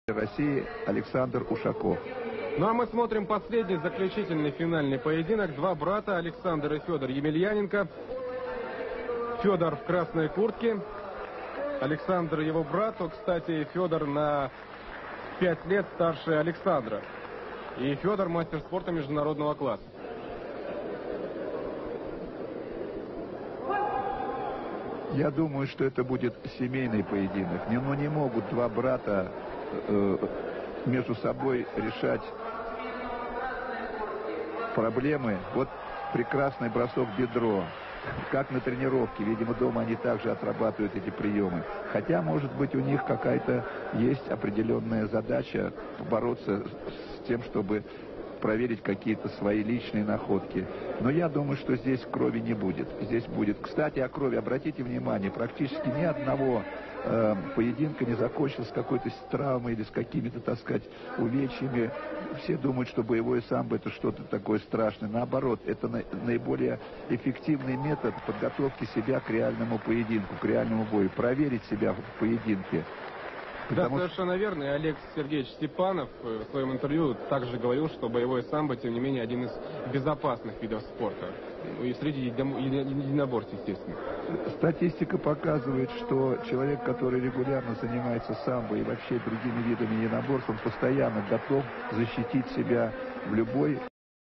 России Александр Ушаков. Ну а мы смотрим последний заключительный финальный поединок. Два брата, Александр и Федор Емельяненко. Федор в красной куртке, Александр его брат. Кстати, Федор на 5 лет старше Александра. И Федор мастер спорта международного класса. Я думаю, что это будет семейный поединок. Но не могут два брата между собой решать проблемы. Вот прекрасный бросок бедро. Как на тренировке. Видимо, дома они также отрабатывают эти приемы. Хотя, может быть, у них какая-то есть определенная задача бороться с тем, чтобы проверить какие-то свои личные находки. Но я думаю, что здесь крови не будет. Здесь будет. Кстати, о крови. Обратите внимание, практически ни одного поединка не закончился с какой-то травмой или с какими-то, так сказать, увечьями. Все думают, что боевое самбо — это что-то такое страшное. Наоборот, это наиболее эффективный метод подготовки себя к реальному поединку, к реальному бою. Проверить себя в поединке. Да, совершенно верно. И Олег Сергеевич Степанов в своем интервью также говорил, что боевое самбо, тем не менее, один из безопасных видов спорта. И среди единоборств, естественно. Статистика показывает, что человек, который регулярно занимается самбо и вообще другими видами единоборств, он постоянно готов защитить себя в любой